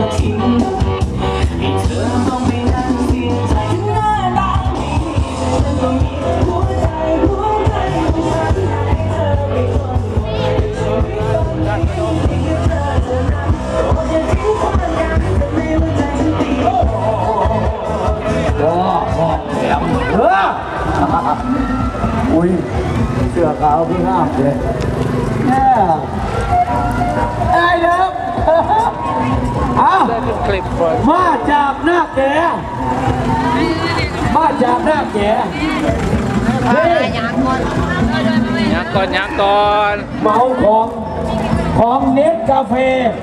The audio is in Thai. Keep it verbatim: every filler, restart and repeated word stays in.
มาทิ้งให้เธอต้องไปนั่งเสียใจหน้าตาดีฉันต้องมีหัวใจหัวใจของฉันให้เธอไปคนชีวิตคนนี้ที่เธอจะรักโอ้จะทิ้งความรักแต่ไม่ว่าใจฉันตีโอ้ว้าวแหลมเอออุ้ยเสื้อขาวพี่งามเลยแน่ไอ้เด็กอ้าวมาจากหน้าแก่มาจากหน้าแก่เฮ้ยยังก่อนยังก่อนยังก่อนเมาของของเน็ตกาแฟ